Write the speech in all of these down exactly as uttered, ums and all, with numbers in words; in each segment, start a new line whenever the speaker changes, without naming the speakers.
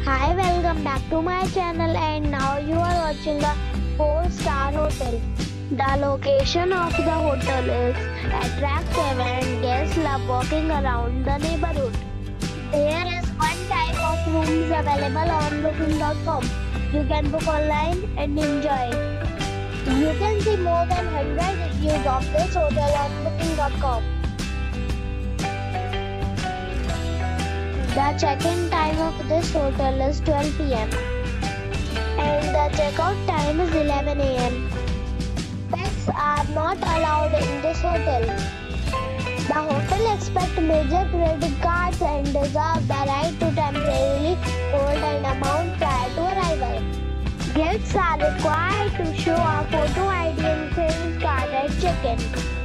Hi, welcome back to my channel, and now you are watching a four star hotel. The location of the hotel is attractive and guests love walking around the neighborhood. There is one type of rooms available on booking dot com. You can book online and enjoy it. You can see more than one hundred reviews of this hotel on booking dot com. The check-in time of this hotel is twelve p m and the check-out time is eleven a m Pets are not allowed in this hotel. The hotel accepts major credit cards and reserves the right to temporarily hold an amount prior to arrival. Guests are required to show a photo I D and credit card at check-in.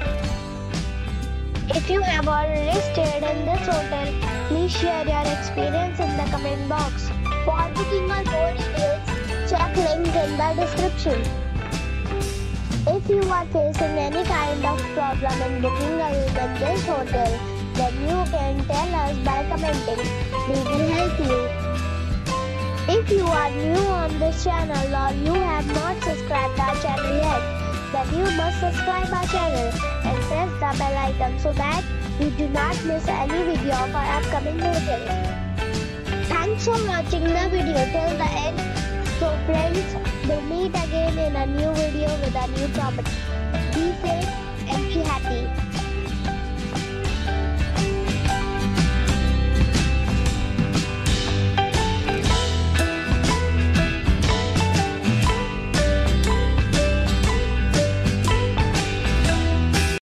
If you have already stayed in this hotel, please share your experience in the comment box. For booking or more details, check link in the description. If you are facing any kind of problem in booking a room in this hotel, then you can tell us by commenting. We will help you. If you are new on this channel or you have not subscribed our channel yet, then you must subscribe our channel and press the bell icon so that you do not miss any video of our upcoming hotels. Thanks for watching the video till the end. So friends, we'll meet again in a new video with a new property. Be safe and be happy.